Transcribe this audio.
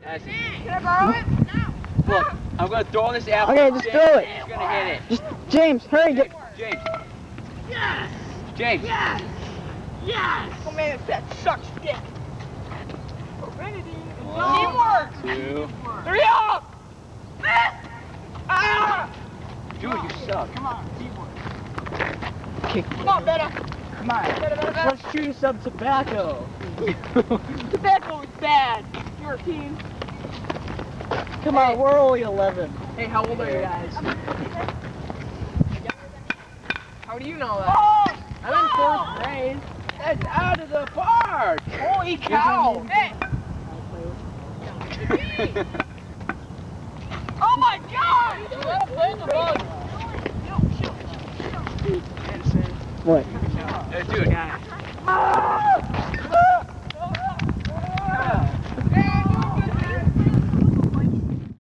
That's it. Can I borrow it? No. Look, I'm going to throw this apple. Okay, just throw it. He's going to hit it. Just, James, hurry. Get... James. Yes. James. Yes. Yes. Oh man, that sucks dick. Teamwork. 2. 3 up. Ah. Dude, you suck. Come on, teamwork. Okay. Come on, better. Come on. Let's chew some tobacco. Tobacco is bad. You're a team. Come on, we're only 11. Hey, how old are you guys? How do you know that? Oh, I'm in 4th grade. That's out of the park. holy cow! Hey! Oh my God! What? Dude.